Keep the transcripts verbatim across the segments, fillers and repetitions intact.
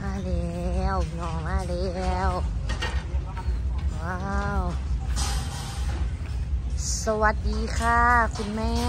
มาแล้วน้องมาแล้วว้าวสวัสดีค่ะคุณแม่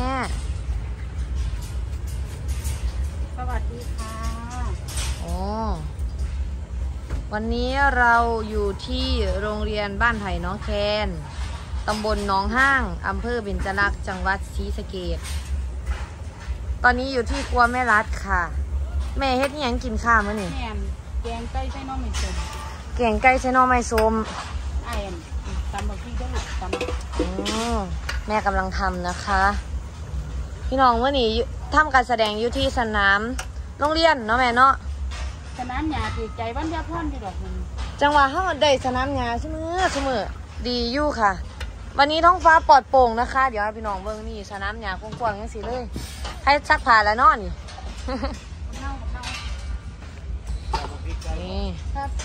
สวัสดีค่ะโอ้วันนี้เราอยู่ที่โรงเรียนบ้านไผ่น้องแคนตำบลหนองห้างอำเภอเบญจลักษณ์จังหวัดศรีสะเกษตอนนี้อยู่ที่ครัวแม่รัดค่ะแม่เฮ็ดยังกินข้าวมื้อนี่แม่แกงไก่ใส่น้องไม่ส้มแกงไก่ใส่น้องไม่ส้มไอ้ตำบักพริกได้ตำอืมแม่กำลังทำนะคะพี่น้องมื้อนี้ทำการแสดงอยู่ที่สนามโรงเรียนเนาะแม่เนาะสนามหญ้าถือใจบ้านยาพรที่ดอกนึงจังหวะเฮาได้สนามหญ้าเสมอเสมอดีอยู่ค่ะวันนี้ท้องฟ้าปลอดโปร่งนะคะเดี๋ยวพี่น้องเบิ่งนี่สนามหญ้ากว้างๆจังซี่เลยให้ซักผ้าแล้วเนาะนี่นี่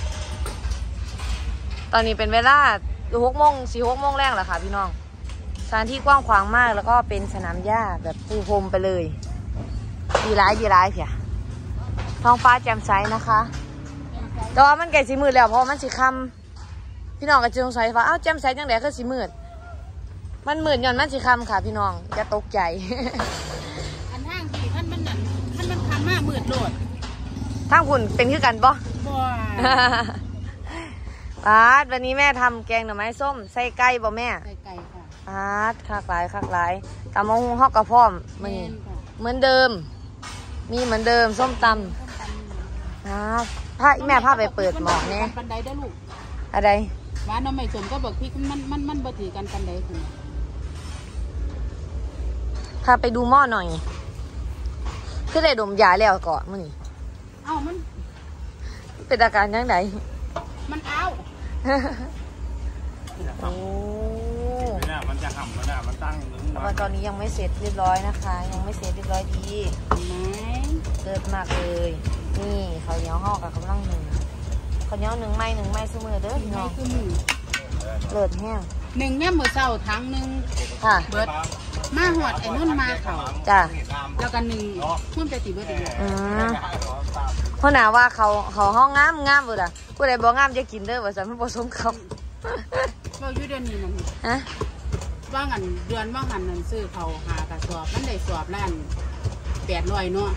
ตอนนี้เป็นเวลาหกโมงสี่หกโมงแรกแล้วค่ะพี่น้องสถานที่กว้างขวางมากแล้วก็เป็นสนามหญ้าแบบปูพรมไปเลยดีร้ายดีร้ายเพียท้องฟ้าแจ่มใสนะคะแต่ว่ามันไก่สีมืดแล้วเพราะมันสีคำพี่น้องก็จะสงสัยว่าอ้าวแจ่มใสจังได๋คือสีมืดมันมืดย้อนมันสีคำค่ะพี่น้องอย่าตกใจอันห้างสีท่านมันนั่นท่านมันคำมากมืดโดดทางคุณเป็นคือกันบ่บ่ปาดวันนี้แม่ทำแกงหน่อไม้ส้มใส่ไก่บ่แม่ใส่ไก่ค่ะปาดคักหลายคักหลายตำมะฮุ่งฮอกกระพร้อมมันเหมือนเดิมมีเหมือนเดิมส้มตำอ่าผ้าแม่ผ้าไปเปิดหมอเนี่ยปันไดได้ลูกอะไรหวานน้ำไม่สมก็บอกพี่มันมันมันบ่ถือกันปันไดคุณพาไปดูหม้อหน่อยคือได้ดมยาแล้วก่อนมื้อนี้เอ้ามันเป็นอาการยังไงมันเอาโอ้มันจะห่ำมันอะมันตั้งแต่ว่าตอนนี้ยังไม่เสร็จเรียบร้อยนะคะยังไม่เสร็จเรียบร้อยดีเลิศมากเลยนี่เขาเหนียวห่อกับกำลังหนึ่งเขาเหนียวหนึ่งไม้หนึ่งไม้ซื้อมือเด้อพี่น้องเลิศแห้งหนึ่งเนี่ยมือเศร้าทั้งหนึ่งค่ะเบิร์ดมาหอดไอ้นุ่นมาเขาจ้ะแล้วกันหนึ่งพุ่มใจตีเบิร์ดอีกอืมเพราะหนาว่าเขาเขาห้องงามงามเบิร์ดอ่ะผู้ใดบอกงามจะกินเด้อว่าสันมันผสมเขาเราอยู่เดือนนี้นะฮะว่างันเดือนว่างันนั่นซื้อเขาหากระสอบมันได้สอบล้านแปดร้อยเนาะ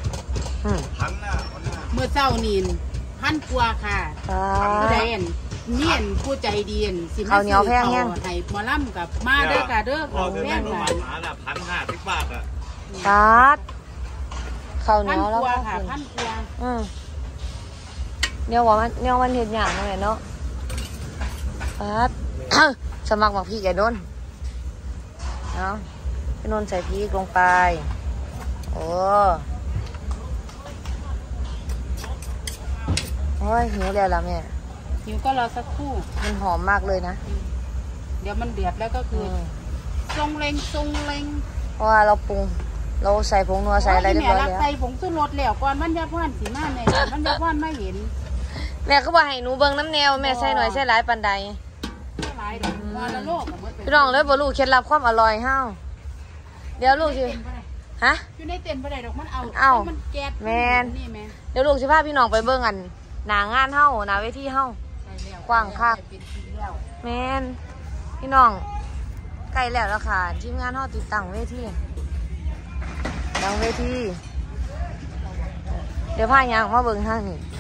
เมื่อเช้านี่พันกว่าค่ะผู้ใดเนียนผู้ใจดีนสิมาซื้อเขาให้หมอลำกับมาเด้อค่ะเด้อเขาแพงค่ะพันห้าสิบบาทอ่ะตัดเขาเหนียวแล้วค่ะพันกว่าอืมเนี่ยว่ามันเนี่ยมันเห็นอย่างเลยเนาะตัดสมัครมาพี่แกโดนเนาะพี่นนท์ใส่พริกลงไปโอ้โอ้ยหิวแล้วล่ะแม่หิวก็รอสักครู่มันหอมมากเลยนะเดี๋ยวมันเดือดแล้วก็คือทรงเล็งทรงเล็งเพราะว่าเราปรุงเราใส่ผงนัวใส่อะไรเรียบร้อยแล้วใส่ผงชูรสแล้วก่อนมันยาพ่อนสีมาเนี่ยมันยาพ่อนไม่เห็นแม่ก็บอกให้หนูเบิ่งน้ำแนวแม่ใส่หน่อยใส่หลายปันใดหลายดอกมอละโลกพี่น้องเลยบ่รู้เคล็ดลับความอร่อยเฮาเดี๋ยวลูกสิฮะอยู่ในเต็นท์บ่ได้ดอกมันเอาเอามันแก๊สแม่นเดี๋ยวลูกสิพาพี่น้องไปเบิ่งกันหน้างานเฮาหน้าเวทีเฮากว้างคักแม่นพี่น้องใกล้แล้วแล้วค่ะทีมงานเฮาติดตั้งเวทีตั้งเวทีเดี๋ยวพายางมาเบิ่งทางนี้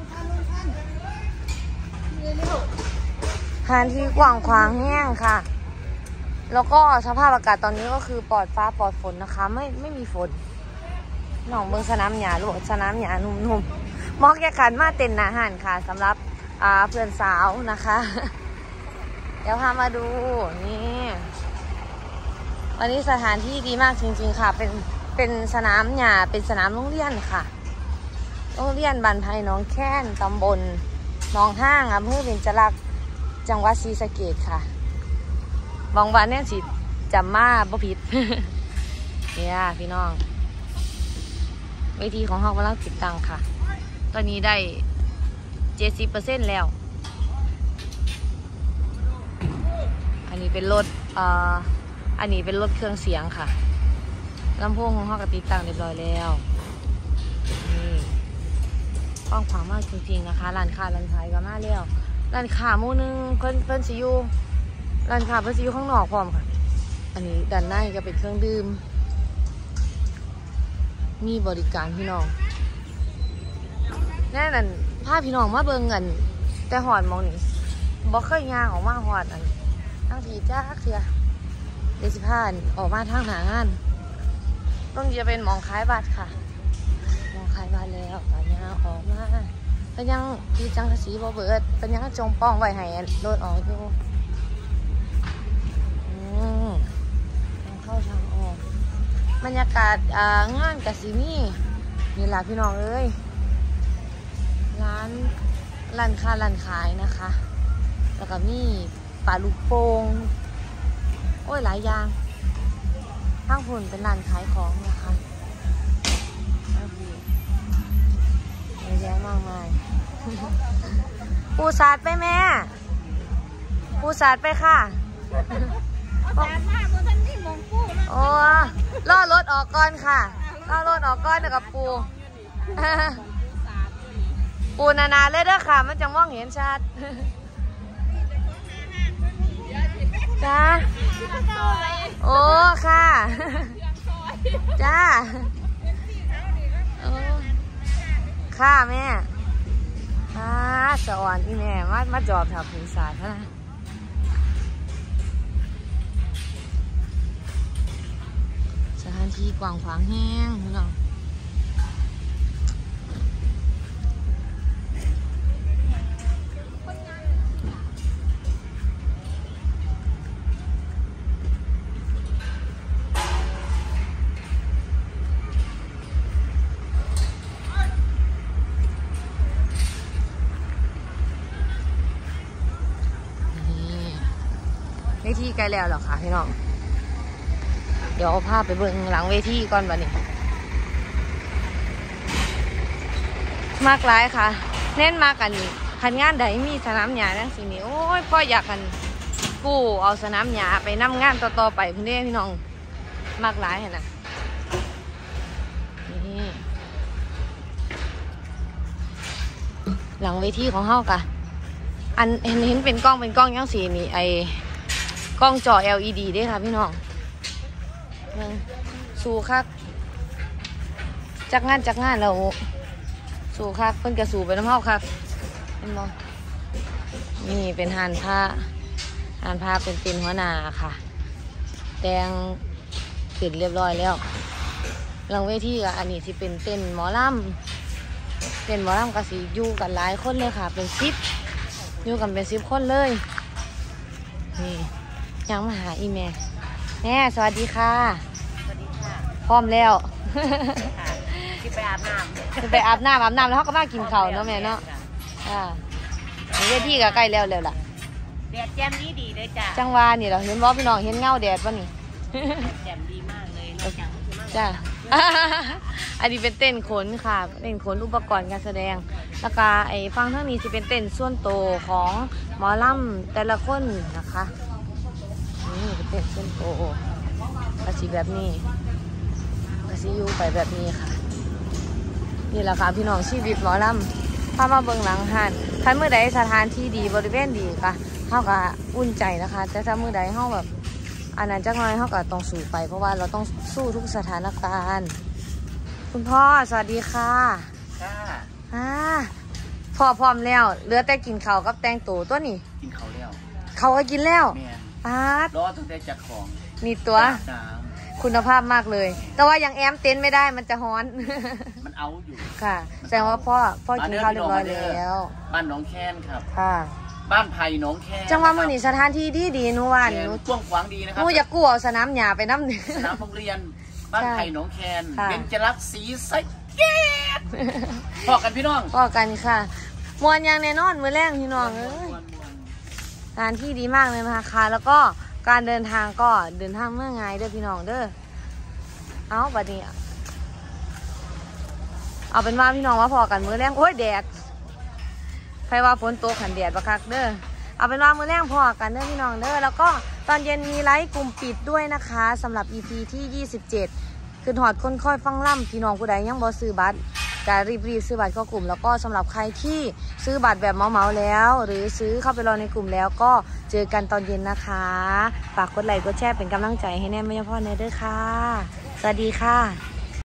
ทานที่กว้างขวางแห้งค่ะแล้วก็สภาพอากาศตอนนี้ก็คือปลอดฟ้าปลอดฝนนะคะไม่ไม่มีฝนหนองเมืองสนามหญ้าหรือสนามหญ้านุ่มๆมอกแยกขันมาเต็นอาหารค่ะสำหรับเพื่อนสาวนะคะเดี๋ยวพามาดูนี่วันนี้สถานที่ดีมากจริงๆค่ะเป็นเป็นสนามหญ้าเป็นสนามโรงเรียนค่ะโรงเรียนบ้านไผ่น้องแค้นตำบลหนองห้างอำเภอเบญจลักษณ์จังหวัดศรีสะเกษค่ะบางวันเนี่ยสิจำมาบ่ผิดเนี่ยพี่น้องเวทีของเรากำลังติดตั้งค่ะตอนนี้ได้เจ็ดสิบเปอร์เซ็นต์แล้วอันนี้เป็นรถอ่าอันนี้เป็นรถเครื่องเสียงค่ะลำโพงของเราก็ติดตั้งเรียบร้อยแล้วนี่พว้างขวางมากจริงๆนะคะร้านค้าร้านขายก็มาแล้วร้านค้าหมู่นึงเพิ่นเพิ่นสิอยู่ร้านค้าเพิ่นสิอยู่ข้างนอกพร้อมค่ะอันนี้ด้านในก็เป็นเครื่องดื่มมีบริการพี่น้องแน่นั่นพาพี่น้องมาเบิ่งกันแต่หอดมองนี่บ่เคยย่างออกมาหอดอันทั้งทีจ้าเสียเดซิพานออกมาทางหางานต้องจะเป็นหมองขายบัตรค่ะหมองขายบัตรแล้วตอนนี้ออกมาก็ยังที่จังสีบ่เบิดก็ยังจงป้องไว้ให้รถออกอยู่อืมทางเข้าทางออกบรรยากาศอ่างานกะสิมีนี่ล่ะพี่น้องเอ้ยร้านร้านค้าร้านขายนะคะแล้วก็มีปลาลูกโป่งโอ้ยหลายอย่างข้างพุ่นเป็นร้านขายของนะคะเยอะแยะมากมายปูสาดไปแม่ปูสาดไปค่ะโอ้ล่อรถออกก่อนค่ะล่อรถออกก่อนเดี๋ยวกับปูปูนานาเลยเด้อค่ะมันจะมองเห็นชัดจ้าโอ้ค่ะจ้าโอ้ค่ะแม่อ่าสะอ่อนที่แม่มามาจอบแถวภูสาดนะสถานที่กว้างขวางแห้งพี่น้องเวทีใกล้แล้วหรอคะพี่น้องเดี๋ยวเอาภาพไปเบิ่งหลังเวทีก่อนบัดนี้มากหลายค่ะเน้นมากกันนี่คันงานใดมีสนามหญ้าจังซี่นี่โอ้ยพ่ออยากกันกู้เอาสนามหญ้าไปนำงานต่อๆไปพุ่นเด้พี่น้องมากหลายหั่นน่ะนี่หลังเวทีของเฮากะอันเห็นเห็นเป็นกล้องเป็นกล้องจังซี่นี่ไอกล้องจอ แอล อี ดี ด้วยค่ะพี่น้องมึงสู้คักจักงานจักงานแล้วสู้คักเพิ่นกระสู้ไปน้ำเฮาคักเห็นบ่นี่เป็นหานผ้าหานผ้าเป็นตีนหัวหน้าค่ะแต่งขึ้นเรียบร้อยแล้วหลังเวทีก็อันนี้สิเป็นเต้นหมอลำเต้นหมอลำก็สิอยู่กันหลายคนเลยค่ะเป็นสิบอยู่กันเป็นสิบคนเลยนี่ยังมาหาอีแม่แม่สวัสดีค่ะสวัสดีค่ะพร้อมแล้วที่ไปอาบน้ำจะไปอาบน้ำอาบน้ำแล้วเขาก็มากินข้าวเนาะแม่เนาะอ่าเวทีก็ใกล้แล้วแล้วล่ะแดดแจ่มดีดีเลยจ้ะจังหวะนี่เราเห็นว่าพี่น้องเห็นเงาแดดป่ะนี่แจ่มดีมากเลยจ้ะอันนี้เป็นเต้นขนค่ะเต้นขนอุปกรณ์การแสดงแล้วก็ไอ้ฟังทั้งนี้จะเป็นเต้นส่วนโตของหมอลำแต่ละคนนะคะนี่เป็นเต้นส่วนโตกระสีแบบนี้กระสีอยู่ไปแบบนี้ค่ะนี่แหละค่ะพี่น้องชีวิตหมอลำพามาเบิ่งหลังหันถ้าเมื่อใดสถานที่ดีบริเวณดีค่ะเขาก็อุ่นใจนะคะแต่ถ้าเมื่อใดเขาแบบอันนั้นจักหน่อยเขาก็ต้องสู้ไปเพราะว่าเราต้องสู้ทุกสถานการณ์คุณพ่อสวัสดีค่ะค่ะอ่าพ่อพร้อมแล้วเหลือแต่กินข้าวกับแตงตัวตัวนี้กินข้าวแล้วเขาก็กินแล้วปาดรอตั้งแต่จัดของนี่ตัวคุณภาพมากเลยแต่ว่ายังแอมเต็นไม่ได้มันจะฮ้อนมันเอาอยู่ค่ะแสดงว่าพ่อพ่อกินข้าวเรียบร้อยแล้วบ้านหนองแคนครับค่ะบ้านไผ่หนองแคนจังหวะมื้อนี้สถานที่ดีดีหนูว่าหนูกว้างขวางดีนะครับหนูอยากกู้เอาสนามหญ้าไปน้ำหนึ่งสนามโรงเรียนบ้านไผ่หนองแคนเป็นจรักสีใสเกตพอกันพี่น้องพอกันค่ะมวนยังแน่นอนมื้อแรกพี่น้องเอ้ยสถานที่ดีมากเลยนะคะแล้วก็การเดินทางก็เดินทางเมื่อไงเด้อพี่น้องเด้อเอาบัดนี้เอาเป็นว่าพี่น้องว่าพอกันมื้อแรกโอ้ยแดดใครว่าฝนตกขันแดดบักคักเด้อเอาเป็นว่ามื้อแรกพอกันเด้อพี่น้องเด้อแล้วก็ตอนเย็นมีไลฟ์กลุ่มปิดด้วยนะคะสำหรับ อี พี ที่ยี่สิบเจ็ดคือหอดคนค่อยฟังล่ำพี่น้องผู้ใดยังบ่ซื้อบัตรจะรีบๆซื้อบัตรเข้ากลุ่มแล้วก็สำหรับใครที่ซื้อบัตรแบบเมาๆแล้วหรือซื้อเข้าไปรอในกลุ่มแล้วก็เจอกันตอนเย็นนะคะฝากกดไลค์กดแชร์เป็นกำลังใจให้แน่ไม่ยพ่อเนเด้อค่ะสวัสดีค่ะ